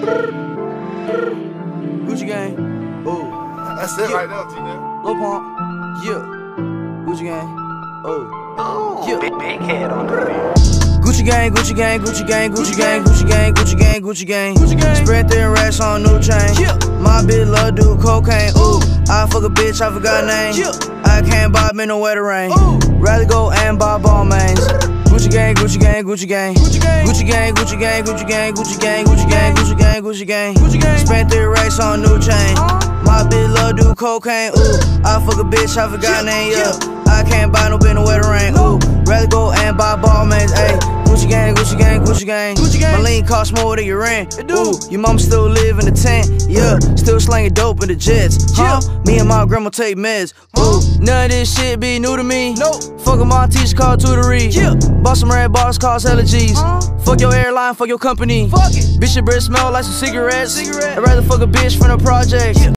Gucci gang, oh. That's it right now, T-Nell. Lil Pump, yeah. Gucci gang, oh. Yeah. Big head on the beat. Gucci gang, Gucci gang, Gucci gang, Gucci gang, Gucci gang, Gucci gang, Gucci gang. Spread thin racks on new chain. My bitch love do cocaine. Ooh, I fuck a bitch, I forgot name. I can't buy me no wetter rain. Rather go and buy ball mains. Gucci gang, Gucci gang, Gucci gang. Gucci gang, Gucci gang, Gucci gang, Gucci gang, Gucci gang, Gucci gang, Gucci gang. Spent 3 racks on new chain. My bitch love do cocaine. Ooh, I fuck a bitch, I forgot name. Yeah, I can't buy no bitch no wetter rain. Ooh, rather go and buy ball mains. Ayy, Gucci gang, Gucci gang, Gucci gang. My lean cost more than your rent. Ooh, your mom still live in the tent. Yeah, still slanging dope in the jets. Huh? Me and my grandma take meds. Ooh, none of this shit be new to me. Fuck with my teacher called tutory. Bought some red bottles, cost hella G's. Fuck your airline, fuck your company. Bitch, your breath smell like some cigarettes. I'd rather fuck a bitch from the projects.